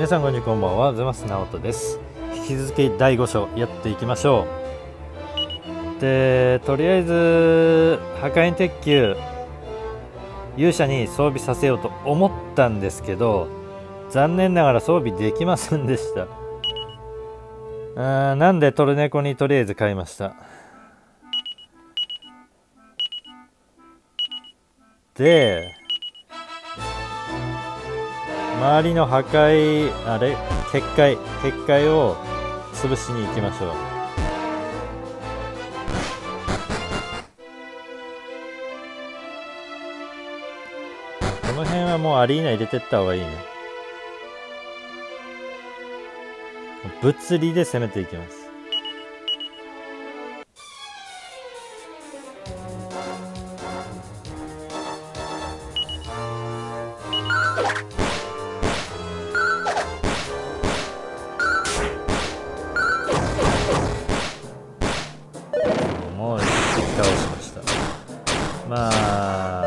皆さんこんにちは、こんばんは。ゼマスナオトです。引き続き第5章やっていきましょう。で、とりあえず破壊鉄球勇者に装備させようと思ったんですけど、残念ながら装備できませんでした。なんでトルネコにとりあえず買いました。で、周りの破壊結界を潰しに行きましょう。この辺はもうアリーナ入れてった方がいいね。物理で攻めていきます。もう一匹倒しました。まあ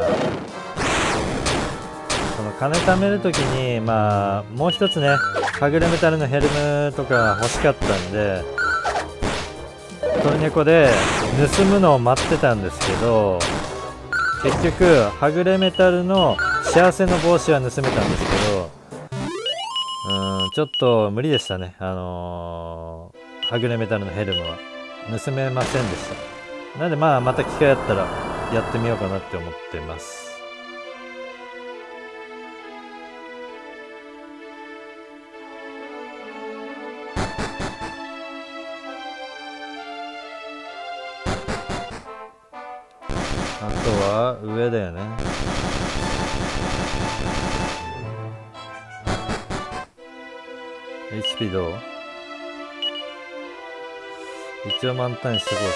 その金貯めるときにもう一つね、はぐれメタルのヘルムとか欲しかったんで、トルネコで盗むのを待ってたんですけど、結局はぐれメタルの幸せの帽子は盗めたんですけど、ちょっと無理でしたね。はぐれメタルのヘルムは盗めませんでした。なんでまた機会あったらやってみようかなって思ってます。あとは上だよね。HP どう？一応満タンにしてこう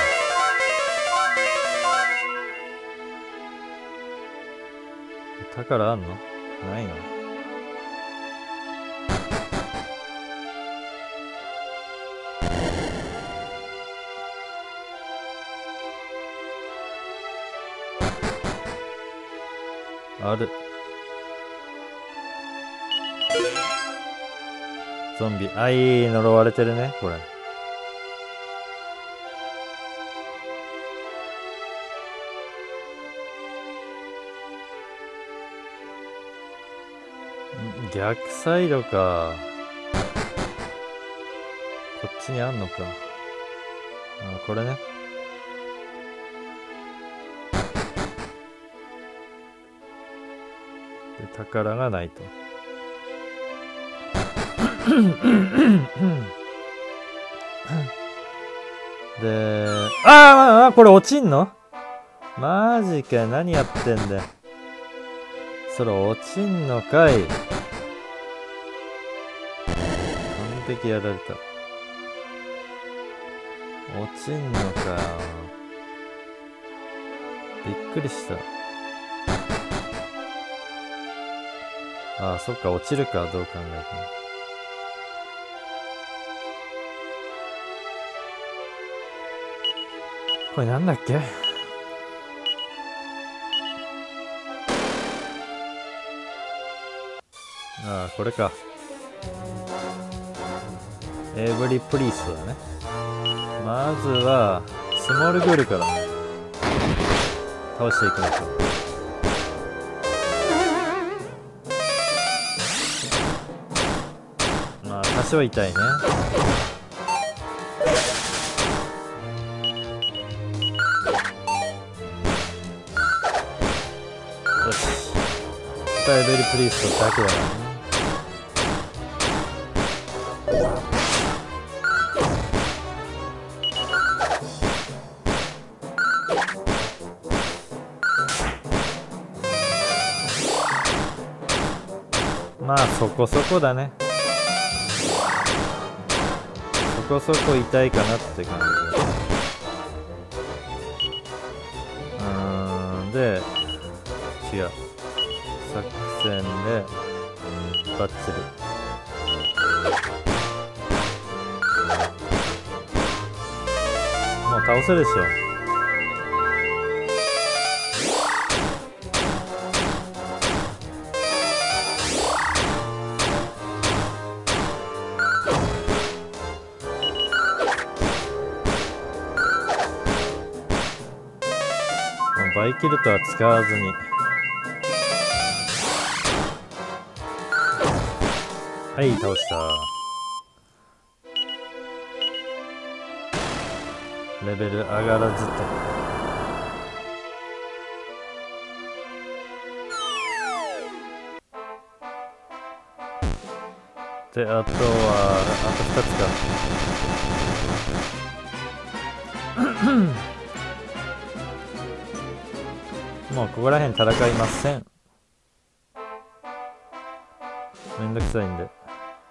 か。宝あんの？ないの？ある。ゾンビ。呪われてるね、これ。逆サイドか。こっちにあんのか。これね。で、宝がないと。で、これ落ちんの？マジか、何やってんだよ。それ落ちんのかい。完璧やられた。落ちんのか。びっくりした。そっか、落ちるか、どう考えても。これなんだっけ？これか。エブリプリーストだね。まずはスモールグールから倒していきましょう。多少痛いね。よし。エブリプリーストだけだからね。そこそこだね。そこそこ痛いかなって感じで、違う。作戦でバッチリ。もう倒せるでしょ。 バイキルトは使わずに。はい、倒した。レベル上がらずと。で、あとはあと2つか。もうここら辺戦いません。めんどくさいんで。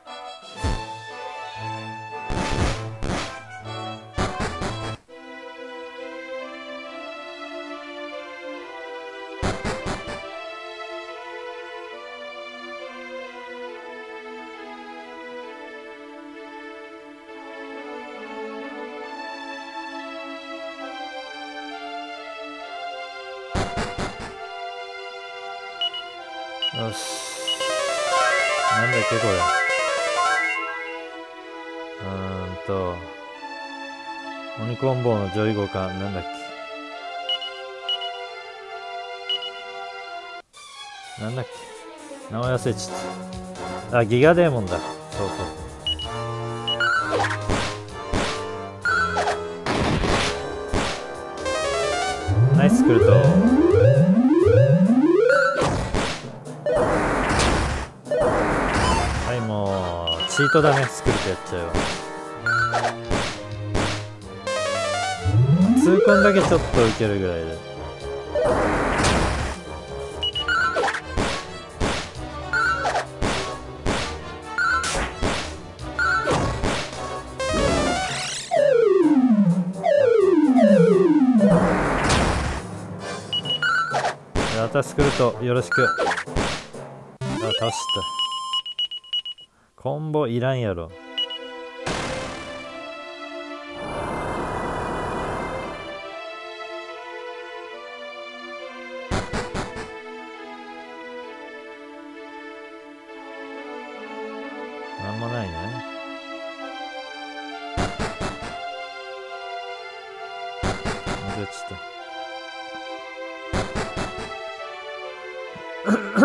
よし。なんだっけこれ。鬼コンボのジョイゴか。なんだっけ。なんだっけ。名前忘れちゃった。あ、ギガデーモンだ。そうそう。ナイスクルト。チートだね、スクルトやっちゃうよ。痛恨だけちょっと受けるぐらいで。またスクルトよろしく。あ、倒した。コンボいらんやろ。なんもないね。じゃあちょっと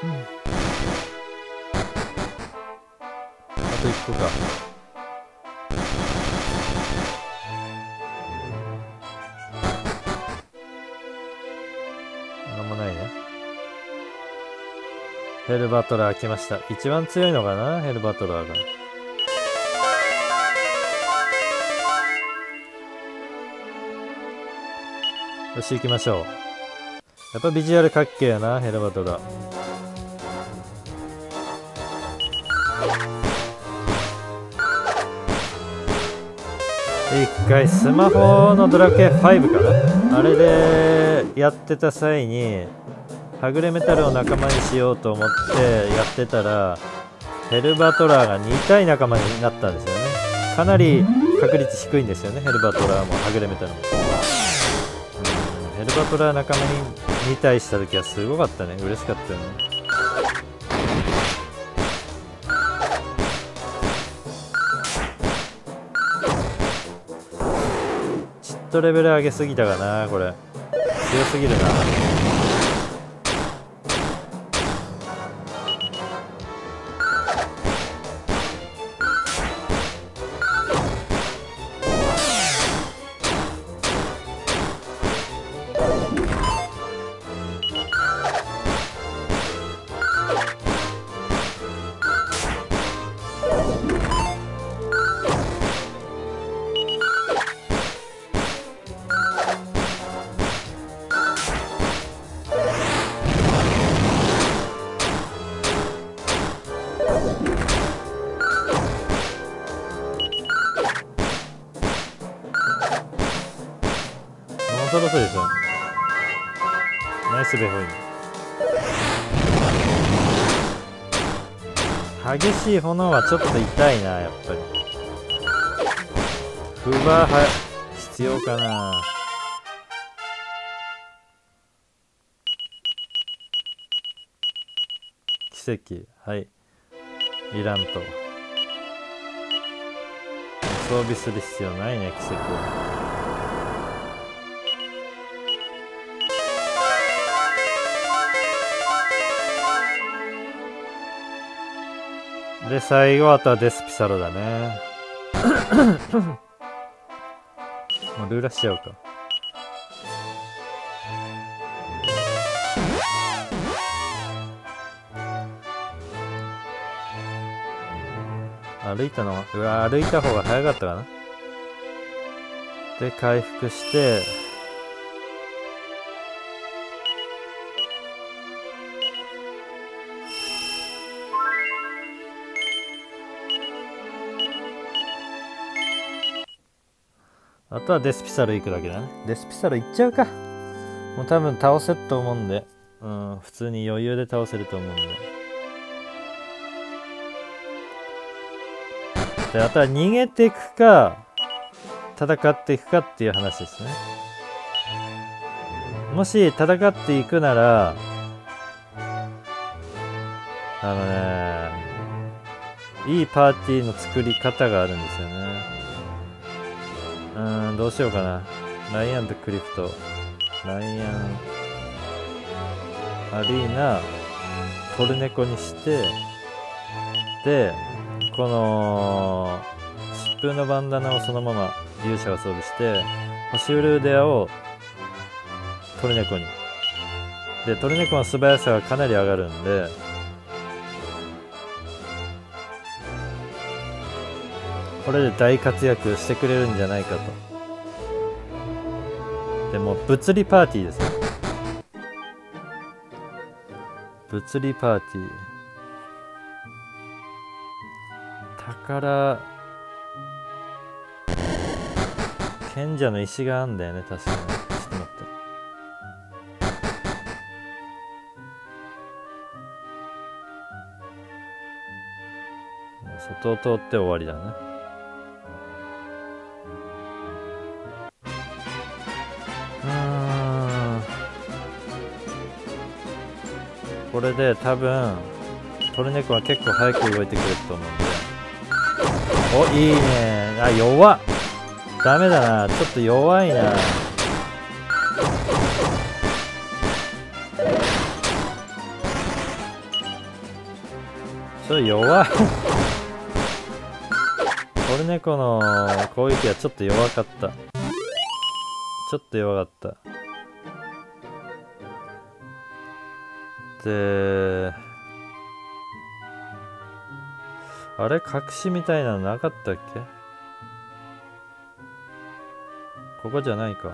あと1個か。なんもないね。ヘルバトラー来ました。一番強いのかな、ヘルバトラーが。よし、行きましょう。やっぱビジュアルかっけえやな、ヘルバトラー。一回スマホのドラクエ5かな、あれでやってた際にはぐれメタルを仲間にしようと思ってやってたら、ヘルバトラーが2体仲間になったんですよね。かなり確率低いんですよね、ヘルバトラーもはぐれメタルも。ヘルバトラー仲間に2体した時はすごかったね。嬉しかったよね。ちょっとレベル上げすぎたかな、これ。強すぎるな。そろそろですよ。ナイスベホイン。激しい炎はちょっと痛いな、やっぱり。フーバーは必要かな。奇跡、はい、いらんと。装備する必要ないね、奇跡は。 で最後あとはデスピサロだね。もうルーラしちゃおうか。歩いたのは歩いた方が早かったかな。で回復してあとはデスピサロ行くだけだね。デスピサロ行っちゃうか。もう多分倒せると思うんで、普通に余裕で倒せると思うんで。であとは逃げていくか戦っていくかっていう話ですね。もし戦っていくならいいパーティーの作り方があるんですよね。どうしようかな。ライアンとクリフト、ライアンアリーナトルネコにして、でこの疾風のバンダナをそのまま勇者が装備して、星ウルーデアをトルネコに。でトルネコの素早さがかなり上がるんで、これで大活躍してくれるんじゃないかと。でも物理パーティーですね。物理パーティー、宝賢者の石があんだよね、確かに。ちょっと待って、外を通って終わりだね。これで多分トルネコは結構早く動いてくれると思うんで。お、いいね。あ、弱っ。ダメだな、ちょっと弱いな。弱い。トルネコの攻撃はちょっと弱かった。ちょっと弱かった。であれ、隠しみたいなのなかったっけ。ここじゃないか。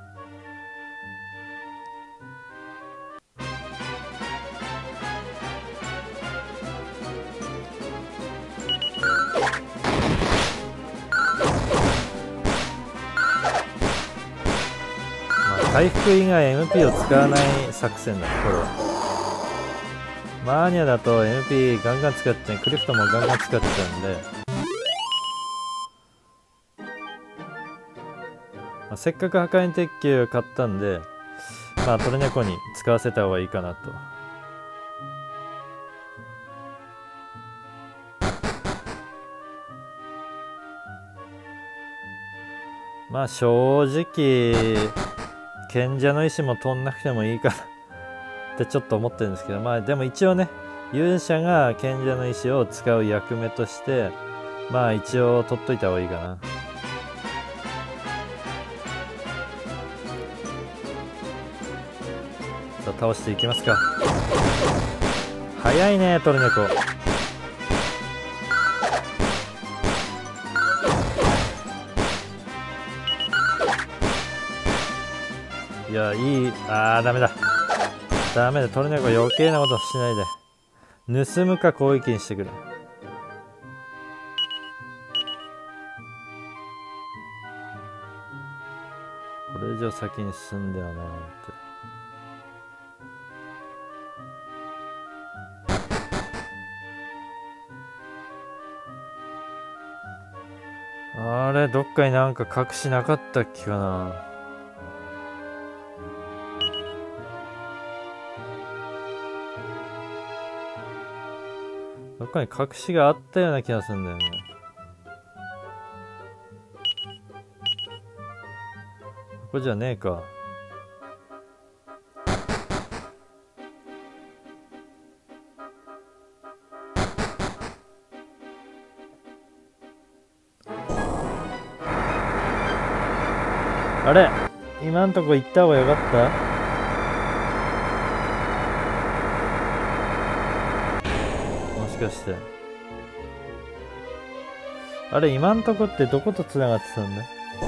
回復以外 MP を使わない作戦だね、これは。マーニャだと MP ガンガン使っちゃう、クリフトもガンガン使っちゃうんで、せっかく破壊鉄球買ったんで、トルネコに使わせた方がいいかなと。正直賢者の石も取んなくてもいいかなってちょっと思ってるんですけど、でも一応ね、勇者が賢者の石を使う役目として一応取っといた方がいいかな。さあ倒していきますか。早いねトルネコ。いや、いい。ダメだダメだ、トルネコ余計なことしないで。盗むか攻撃にしてくれ。これ以上先に進んではなーって。あれ、どっかになんか隠しなかったっけかな。どっかに隠しがあったような気がするんだよね。ここじゃねえか。 あれ、今んとこ行った方がよかった？もしかして。あれ、今んとこってどことつながってたんだ？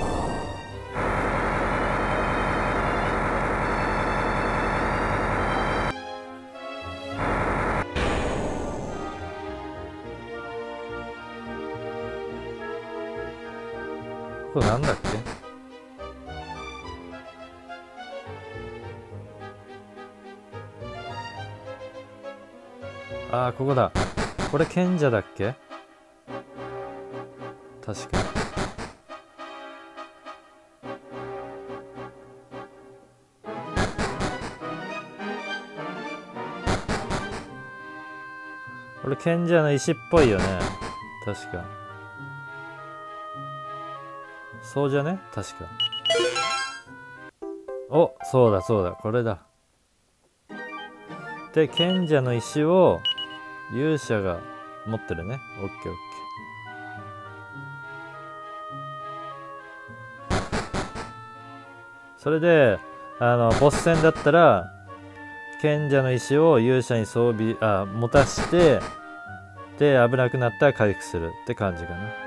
ここなんだっけ？ああ、ここだ。これ賢者だっけ？確か。これ賢者の石っぽいよね。確か。そうじゃね？確か。お、そうだそうだ、これだ。で、賢者の石を勇者が持ってるね。オッケーオッケー。それで、ボス戦だったら、賢者の石を勇者に装備、持たして、で、危なくなったら回復するって感じかな。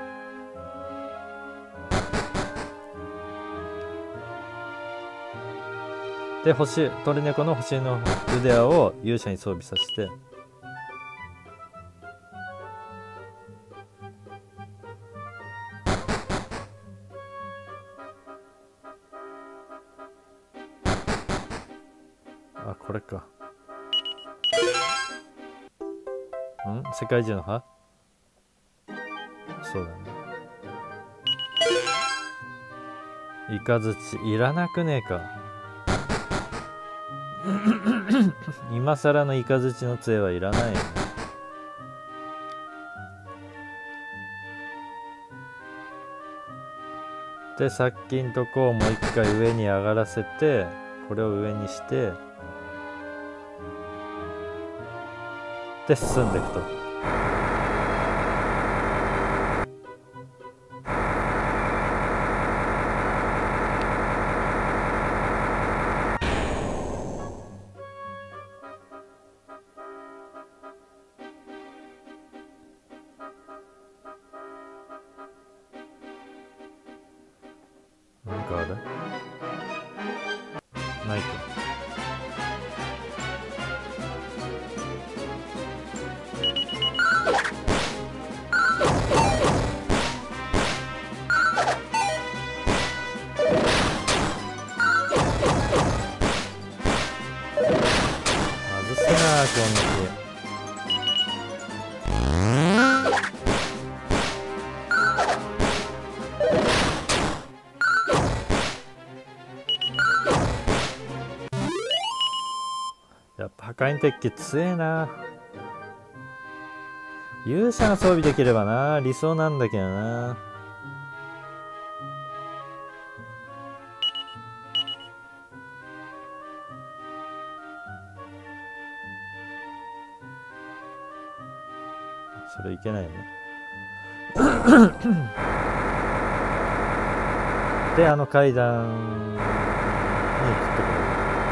で、鳥猫の星の腕輪を勇者に装備させて、あ、これか。世界中の歯？そうだね。イカズチいらなくねえか。今更のイカズチの杖はいらないよね。で、さっきんとこをもう一回上に上がらせて、これを上にして、で進んでいくと。なんかある？ないか。外すなー、攻撃。やっぱ破壊鉄器強えな。勇者が装備できればな、理想なんだけどな。それいけないよね。で、階段に行くってこと。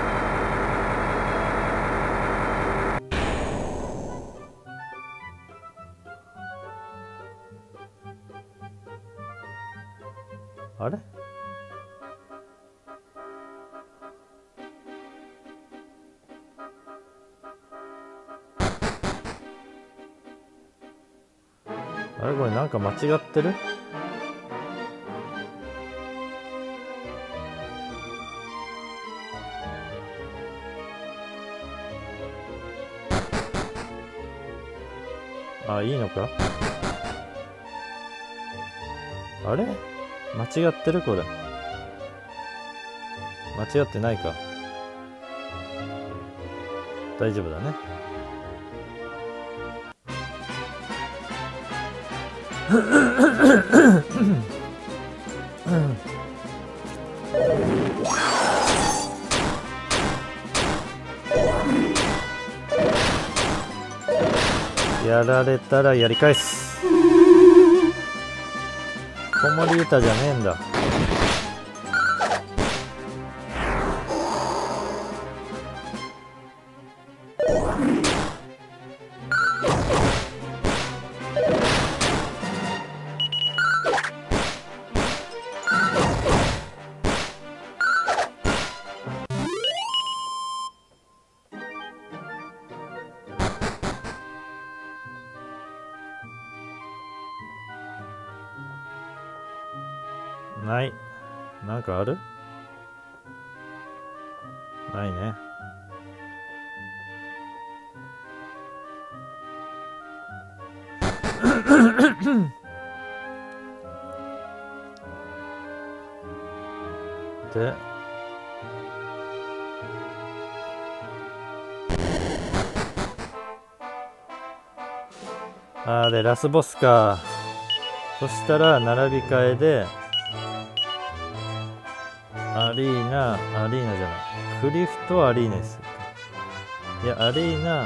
あれ？あれこれなんか間違ってる？あ、いいのか？あれ？間違ってるこれ。間違ってないか。大丈夫だね。やられたらやり返す。子守歌じゃねえんだ。 ない。なんかある？ないね。で、でラスボスか。そしたら並び替えでアリーナじゃない、クリフトアリーナです。いや、アリーナ、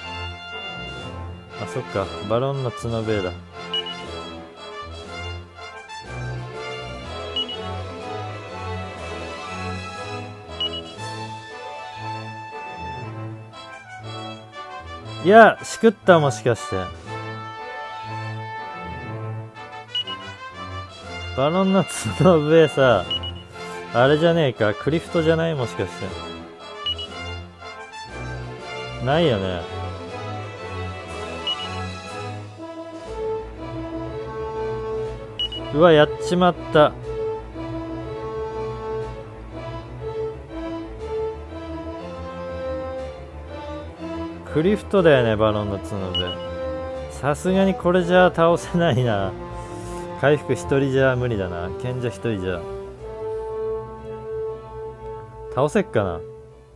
そっか、バロンの角笛だ。いや、しくった、もしかして。バロンの角笛さ、あれじゃねえか、クリフトじゃない？もしかして。ないよね。うわ、やっちまった。クリフトだよね、バロンの角で。さすがにこれじゃ倒せないな。回復一人じゃ無理だな。賢者一人じゃ倒せっかな。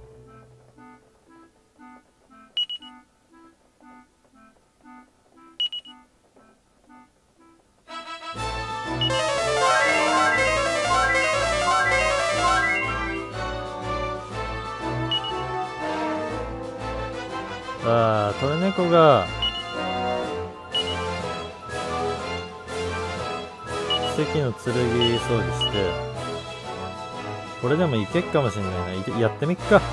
トルネコが奇跡の剣装備して、これでもいけっかもしんないな。やってみっか。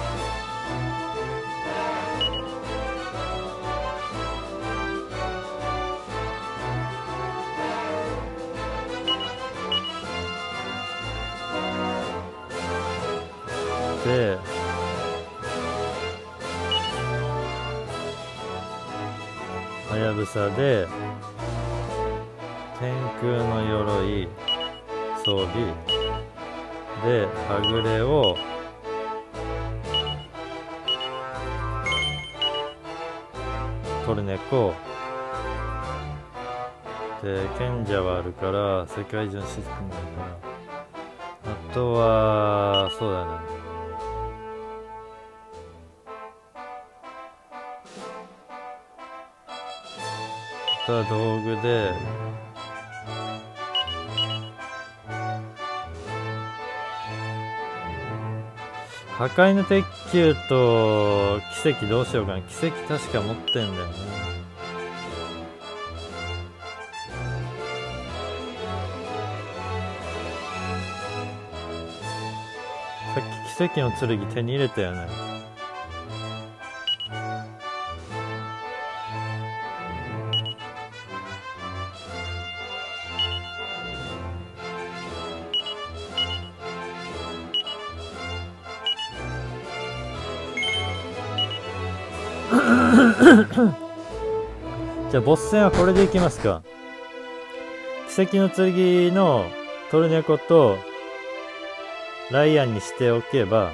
で、はやぶさで天空の鎧装備ではぐれをトルネコで、賢者はあるから世界中のシステムだから、あとはそうだね、あとは道具で破壊の鉄球と奇跡どうしようかな。奇跡確か持ってんだよね。さっき奇跡の剣手に入れたよね。じゃあボス戦はこれでいきますか。奇跡の剣のトルネコとライアンにしておけば、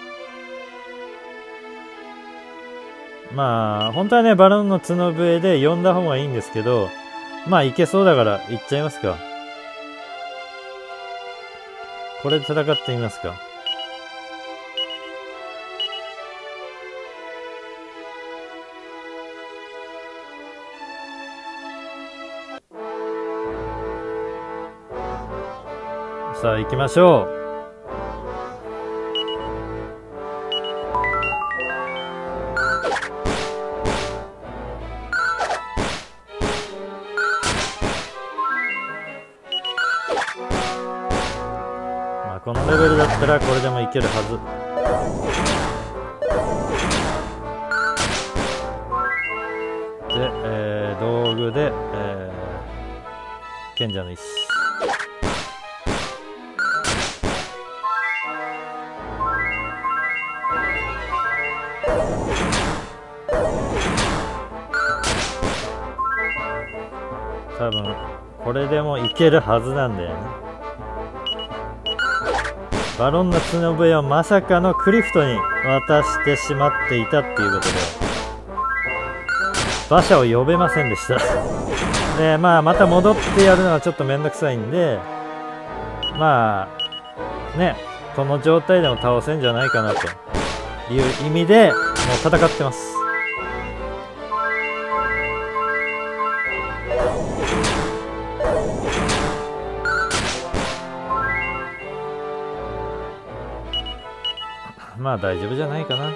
まあ本当はねバロンの角笛で呼んだ方がいいんですけど、まあいけそうだからいっちゃいますか。これで戦ってみますか。さあ行きましょう。まあこのレベルだったらこれでもいけるはず。で、道具で、賢者の石。多分これでもいけるはずなんだよね。 バロンの角笛をまさかのクリフトに渡してしまっていたっていうことで馬車を呼べませんでしたでまあまた戻ってやるのはちょっとめんどくさいんで、まあね、この状態でも倒せんじゃないかなという意味でもう戦ってます。まあ大丈夫じゃないかな。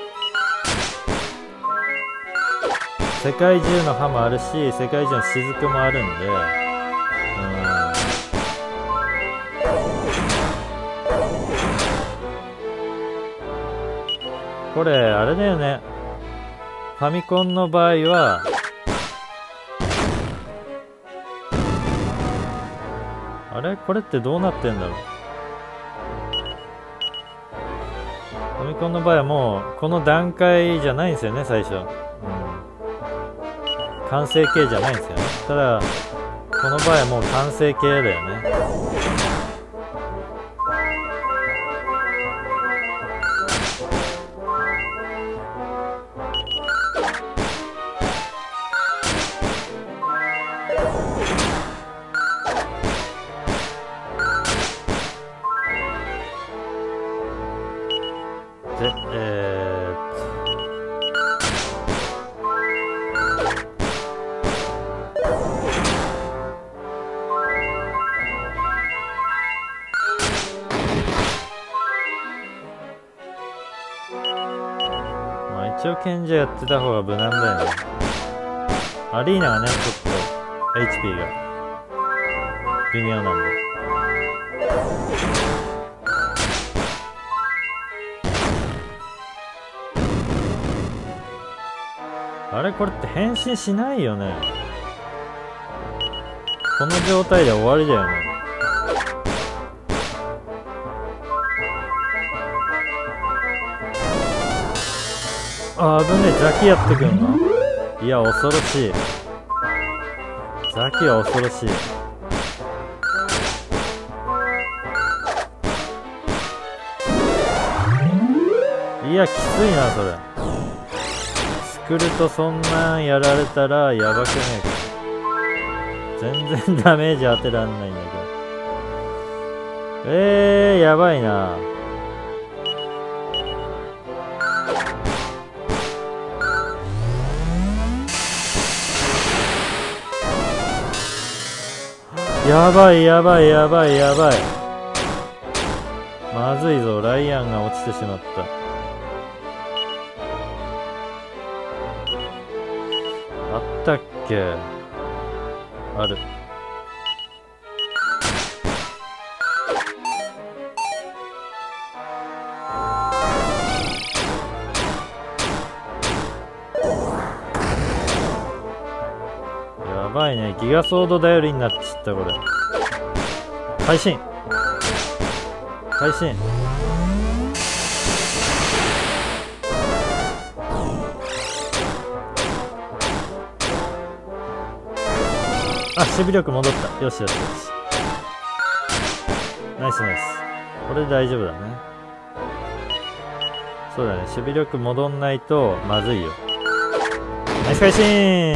世界中の歯もあるし、世界中の雫もあるんで、これあれだよね、ファミコンの場合はあれこれってどうなってんだろう。ファミコンの場合はもうこの段階じゃないんですよね、最初。完成形じゃないんですよね。ただこの場合はもう完成形だよね。でまあ一応賢者やってた方が無難だよね。アリーナがねちょっと HP が微妙なんで。あれこれって変身しないよね。この状態で終わりだよね。あ、危ねえ、ザキやってくんの。いや恐ろしい、ザキは恐ろしい。いやきついなそれ。スクルとそんなんやられたらやばくねえか。全然ダメージ当てらんないんだけど。やばいな。やばいやばいやばいやばい。まずいぞ、ライアンが落ちてしまった。あったっけ。ある。やばいね、ギガソード頼りになっちゃったこれ。会心会心。あ、守備力戻った。よしよしよし。ナイスナイス。これで大丈夫だね。そうだね、守備力戻んないとまずいよ。ナイス会心。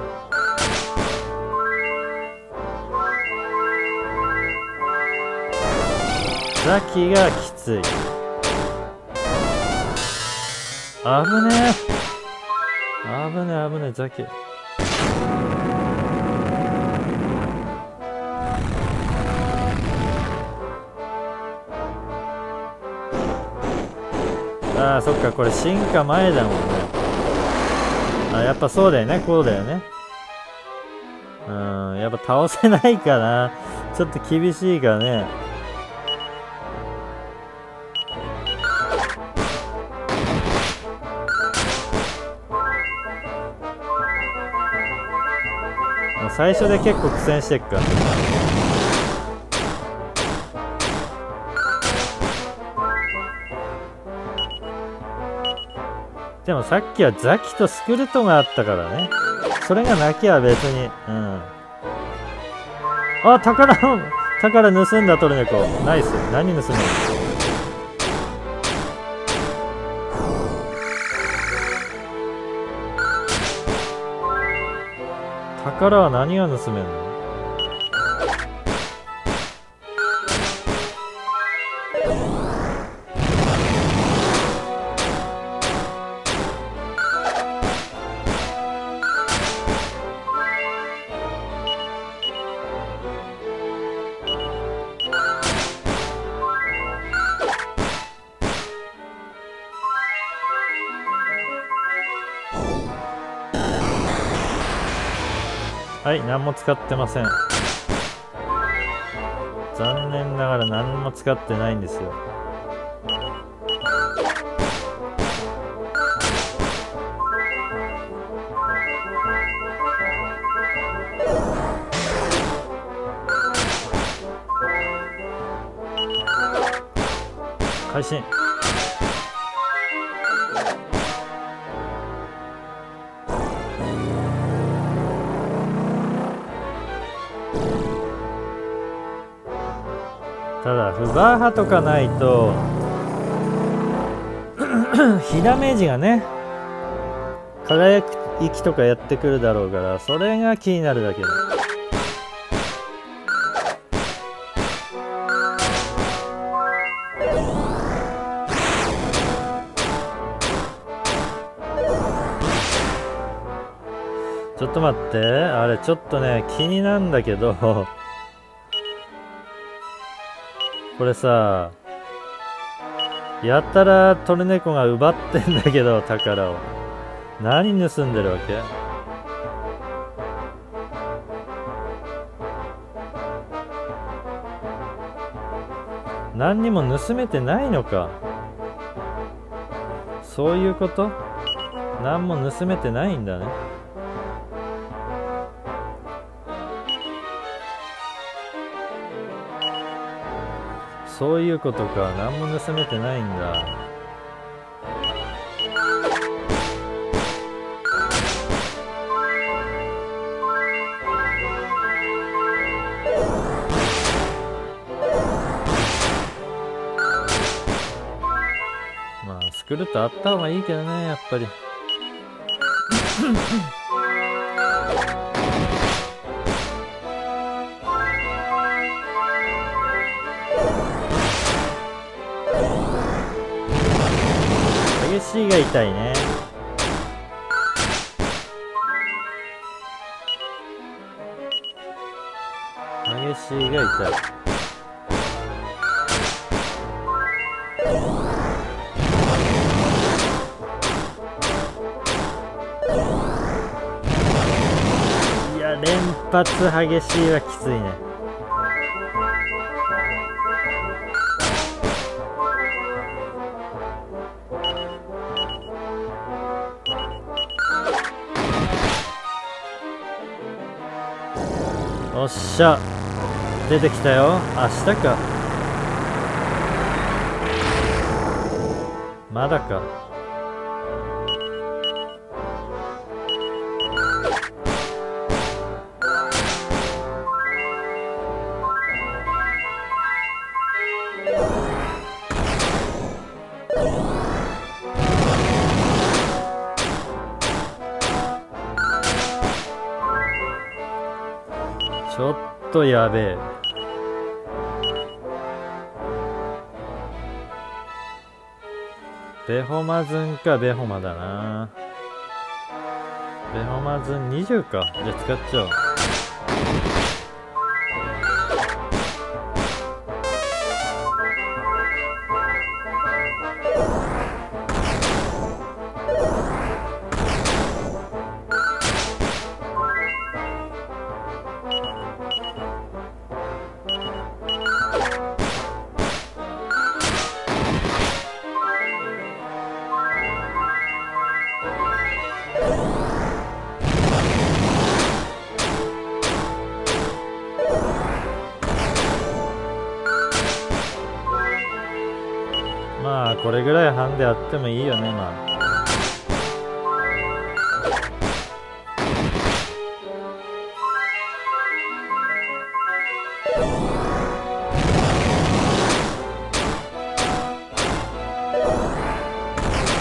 ザキがきつい。危ねえ危ねえ危ねえ、ザキ。ああそっか、これ進化前だもんね。あ、やっぱそうだよね、こうだよね。やっぱ倒せないかな。ちょっと厳しいからね。もう最初で結構苦戦してっから。でもさっきはザキとスクルトがあったからね。それがなきゃ別に。あ、宝盗んだトルネコ。ナイス。何盗んだの。 宝は何が盗めるの？はい、何も使ってません。残念ながら何も使ってないんですよ。開始。ただフバーハとかないと火ダメージがね、輝く息とかやってくるだろうから、それが気になるだけだ。ちょっと待って、あれちょっとね気になるんだけどこれさ、やたらトルネコが奪ってんだけど、宝を何盗んでるわけ？何にも盗めてないのか。そういうこと？何も盗めてないんだね。そういうことか。何も盗めてないんだ。まあスクルトあった方がいいけどね、やっぱり。激しいが痛いね。激しいが痛い。いや、連発激しいはきついね。おっしゃ、出てきたよ。明日か。まだか。ちょっとやべえ。ベホマズンか。ベホマだな。ベホマズン20か。じゃあ使っちゃおう。まあこれぐらいハンデあってもいいよね。まあ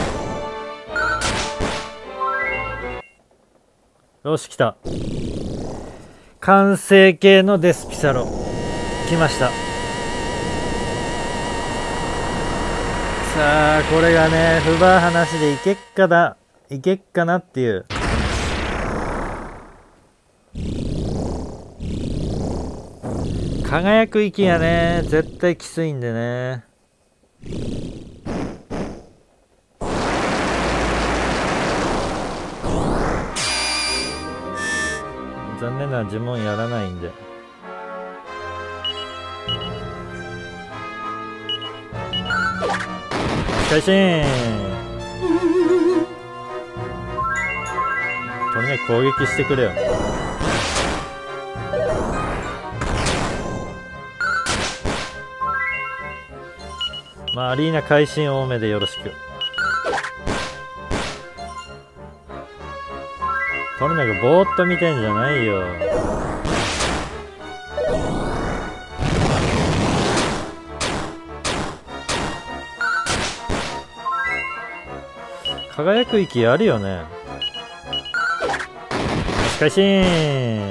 よし、来た。 完成形のデスピサロ来ました。さあこれがね不場話でいけっかなっていう。輝く息がね絶対きついんでね。残念な呪文やらないんで。開心とにかく攻撃してくれよ。まあアリーナ会心多めでよろしく。とにかくぼーっと見てんじゃないよ。輝く息あるよね。開心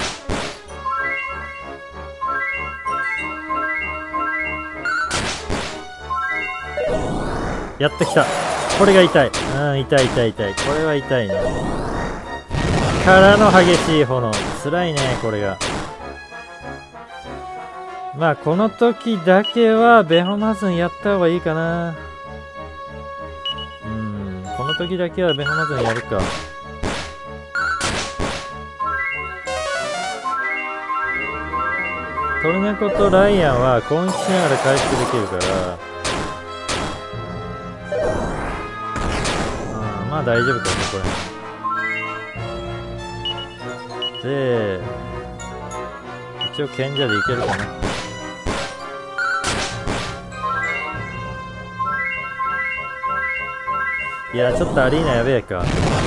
やってきた。これが痛い。痛い。これは痛いね。からの激しい炎。辛いね、これが。まあ、この時だけはベホマズンやった方がいいかな。この時だけはベホマズンやるか。トルネコとライアンは攻撃しながら回復できるから、まあ大丈夫かな、これ。で、一応賢者でいけるかな。いや、ちょっとアリーナやべえか。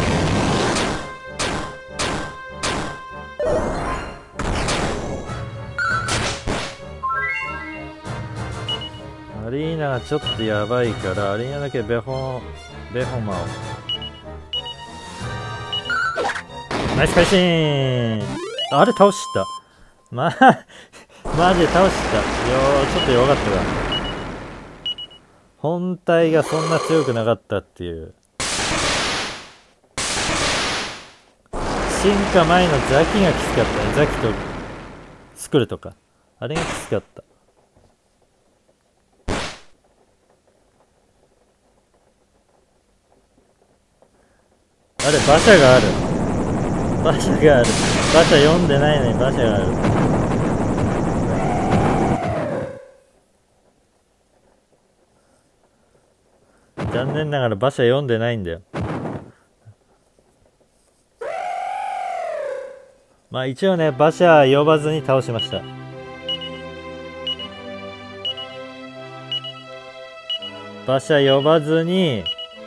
アリーナがちょっとやばいから、アリーナだけベホマを。ナイス会心。あれ倒した。マジで倒した。ちょっと弱かったか。本体がそんな強くなかったっていう。進化前のザキがきつかったね。ザキとスクルとか。あれがきつかった。あれ、馬車がある。馬車読んでないのに馬車がある。残念ながら馬車読んでないんだよ。まあ一応ね、馬車呼ばずに倒しました。馬車呼べずに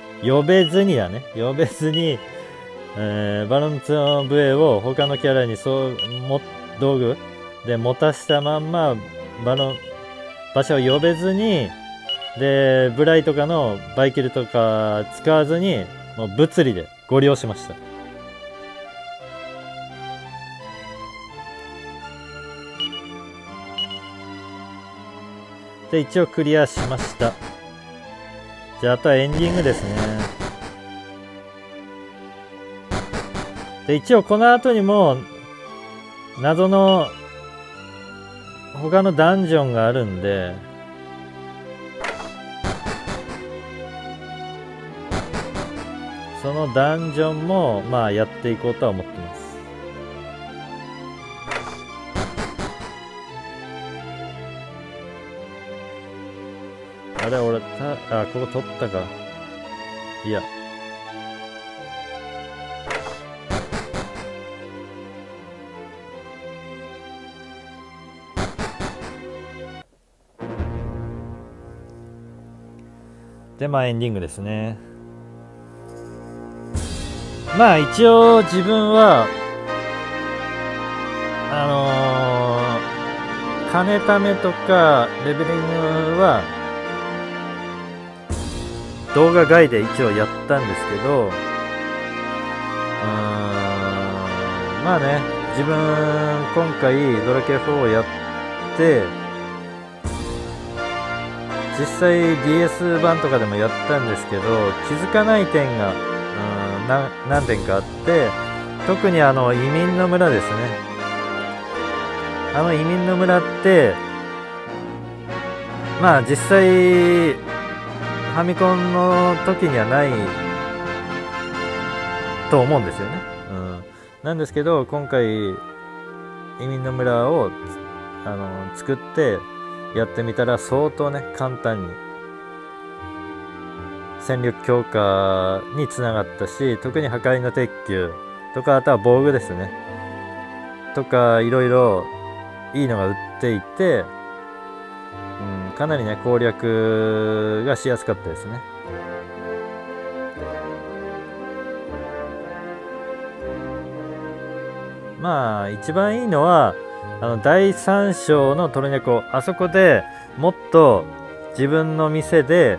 バロンツの笛を他のキャラに道具で持たしたまんま馬車を呼べずに、でブライとかのバイキルとか使わずにもう物理でご利用しました。で一応クリアしました。じゃああとはエンディングですね。で一応この後にも謎の他のダンジョンがあるんで、そのダンジョンもまあやっていこうとは思ってます。あれ俺ここ取ったか。いやでまあエンディングですね。まあ一応自分は金貯めとかレベリングは動画外で一応やったんですけど、まあね自分今回ドラクエ4をやって実際 DS 版とかでもやったんですけど、気づかない点が、何点かあって、特に移民の村ですね。移民の村ってまあ実際ファミコンの時にはないと思うんですよね。なんですけど今回移民の村を作ってやってみたら相当ね簡単に戦力強化につながったし、特に破壊の鉄球とか、あとは防具ですねとか、いろいろいいのが売っていて、かなりね攻略がしやすかったですね。まあ一番いいのは第3章のトルネコ、あそこでもっと自分の店で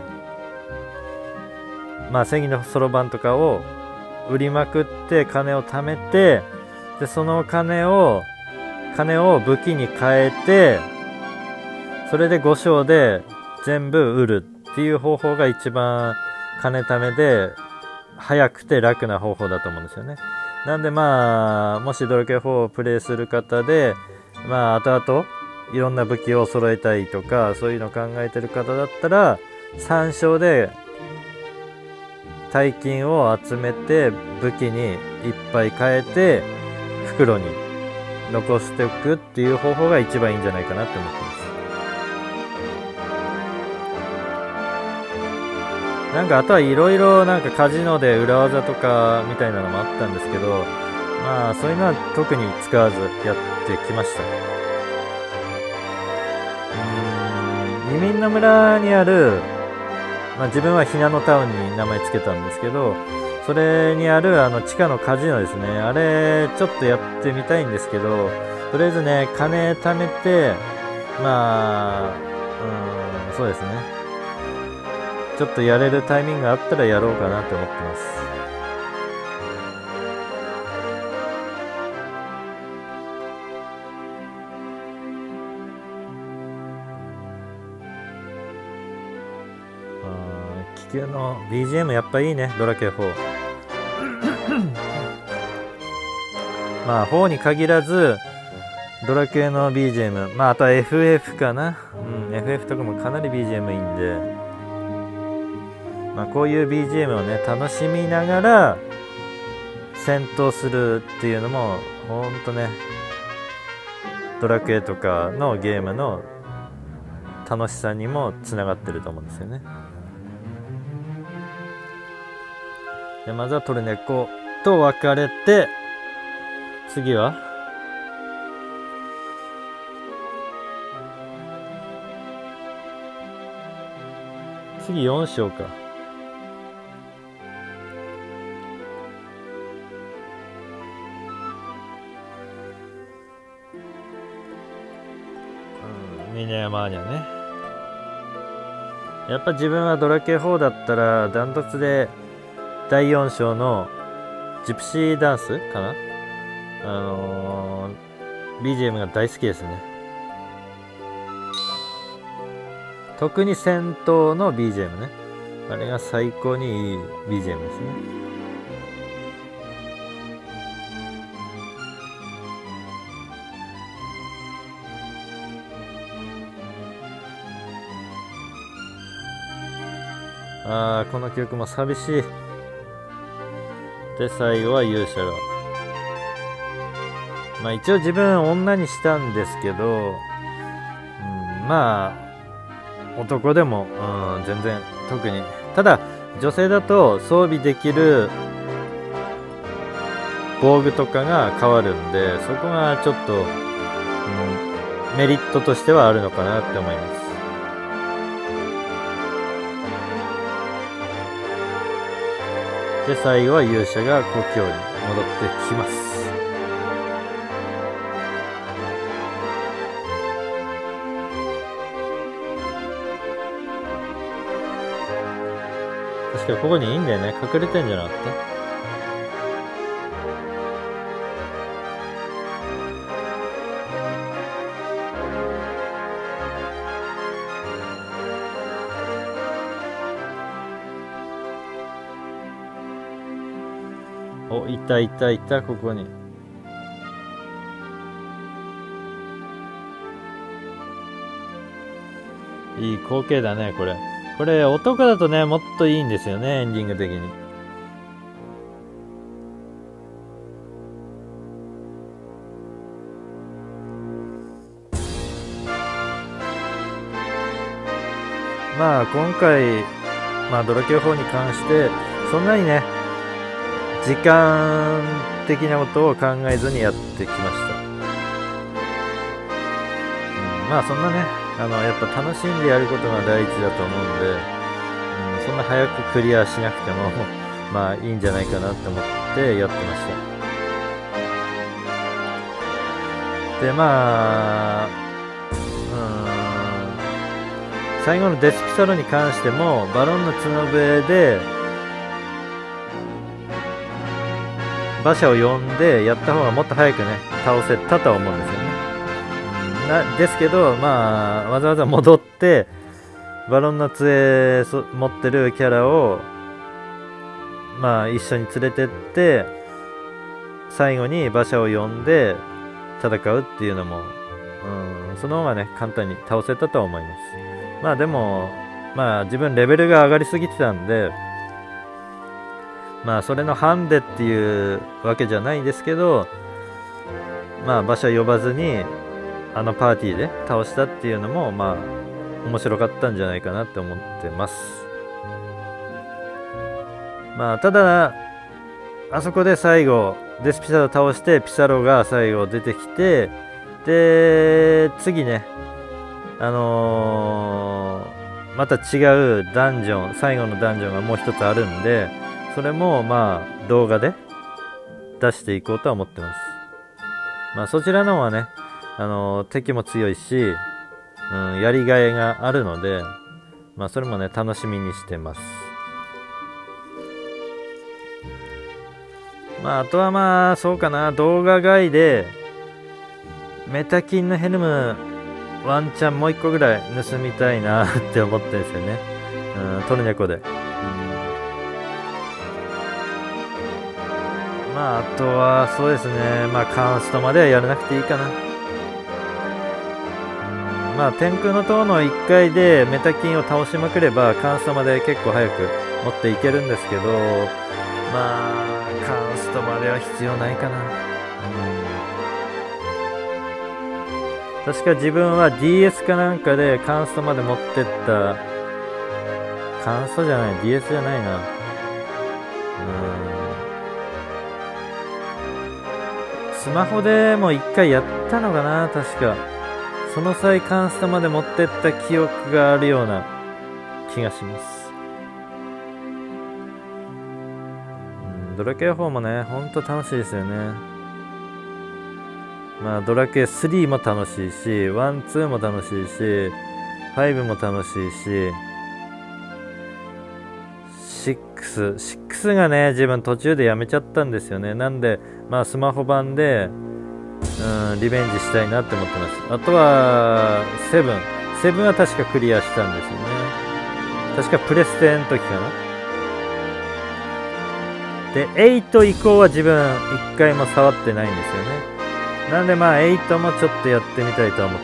戦技のそろばんとかを売りまくって金を貯めて、でその金を武器に変えて、それで5章で全部売るっていう方法が一番金貯めで早くて楽な方法だと思うんですよね。なんでもしドラクエ4をプレイする方で後々いろんな武器を揃えたいとか、そういうのを考えてる方だったら3章で大金を集めて武器にいっぱい変えて袋に残しておくっていう方法が一番いいんじゃないかなって思ってます。あとはいろいろカジノで裏技とかみたいなのもあったんですけど、そういうのは特に使わずやってきました。移民の村にある、自分はひなのタウンに名前つけたんですけど、それにある地下のカジノですね、あれちょっとやってみたいんですけど、とりあえずね金貯めてそうですね、ちょっとやれるタイミングがあったらやろうかなと思ってます。気球の BGM やっぱいいね、ドラクエ4。4に限らずドラクエの BGM、あとは FF かな、FF とかもかなり BGM いいんで、こういう BGM をね楽しみながら戦闘するっていうのもほんとねドラクエとかのゲームの楽しさにもつながってると思うんですよね。でまずはトルネコと別れて、次は次4章か。ミネヤマーニャね。やっぱ自分はドラクエ4だったらダントツで第4章のジプシーダンスかな、BGM が大好きですね。特に戦闘の BGM ね、あれが最高にいい BGM ですね。この曲も寂しい。で最後は勇者が、一応自分女にしたんですけど、男でも、全然特に、ただ女性だと装備できる防具とかが変わるんで、そこがちょっと、メリットとしてはあるのかなって思います。で最後は勇者が故郷に戻ってきます。確かここにいいんだよね、隠れてんじゃなかった？ お、いたいたいた、ここに。いい光景だね、これ。これ、男だとね、もっといいんですよね、エンディング的に。まあ、今回、ドラクエ4に関して、そんなにね、時間的なことを考えずにやってきました。そんなね、やっぱ楽しんでやることが第一だと思うんで、そんな早くクリアしなくてもいいんじゃないかなって思ってやってました。で、最後のデスピサロに関してもバロンの角笛で馬車を呼んでやった方がもっと早くね倒せたとは思うんですよね。ですけどわざわざ戻ってバロンの杖持ってるキャラを一緒に連れてって最後に馬車を呼んで戦うっていうのも、その方がね簡単に倒せたとは思います。でも自分レベルが上がりすぎてたんでそれのハンデっていうわけじゃないんですけど馬車呼ばずにパーティーで倒したっていうのも面白かったんじゃないかなって思ってます。ただあそこで最後デスピサロ倒してピサロが最後出てきてで次ねまた違うダンジョン最後のダンジョンがもう一つあるんでそれも動画で出していこうとは思ってます。そちらの方はね敵も強いし、やりがいがあるのでそれもね楽しみにしてます。あとはそうかな動画外でメタキンのヘルムワンチャンもう一個ぐらい盗みたいなって思ってるんですよね。トルネコで。あとはそうですねカンストまではやらなくていいかな。天空の塔の1回でメタキンを倒しまくればカンストまで結構早く持っていけるんですけどカンストまでは必要ないかな。確か自分は DS かなんかでカンストまで持ってったカンストじゃない DS じゃないなスマホでも1回やったのかな確かその際カンストまで持ってった記憶があるような気がします。ドラクエ4もねほんと楽しいですよね。ドラクエ3も楽しいし1、2も楽しいし5も楽しいし6がね自分途中でやめちゃったんですよね。なんでスマホ版でリベンジしたいなって思ってます。あとは7は確かクリアしたんですよね。確かプレステの時かな。で8以降は自分1回も触ってないんですよね。なんで8もちょっとやってみたいと思って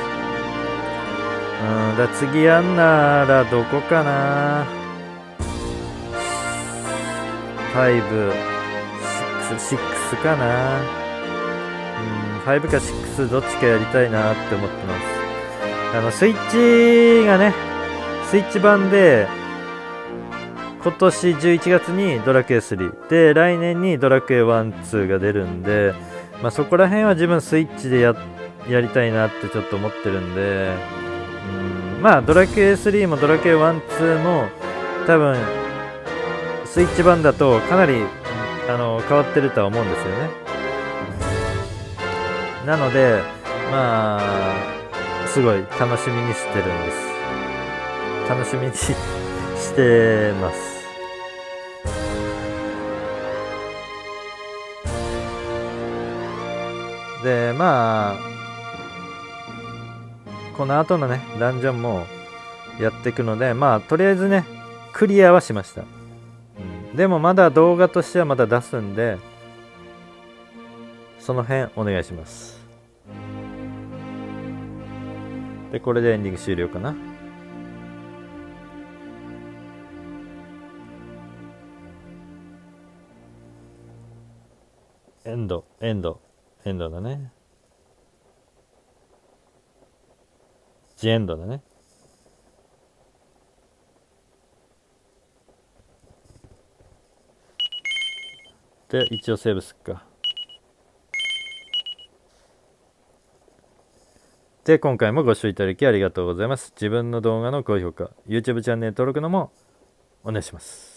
ます。次やんならどこかな。5、6かな。5か6どっちかやりたいなって思ってます。スイッチがねスイッチ版で今年11月にドラクエ3で来年にドラクエ1、2が出るんでそこら辺は自分スイッチでやりたいなってちょっと思ってるんでドラクエ3もドラクエ1、2も多分スイッチ版だとかなり変わってるとは思うんですよね。なのですごい楽しみにしてるんです。楽しみにしてます。でこの後のねダンジョンもやっていくのでとりあえずねクリアはしました。 でもまだ動画としてはまだ出すんで、その辺お願いします。でこれでエンディング終了かな。エンドだね。ジエンドだね。で一応セーブすっか。で今回もご視聴いただきありがとうございます。自分の動画の高評価、 YouTube チャンネル登録のもお願いします。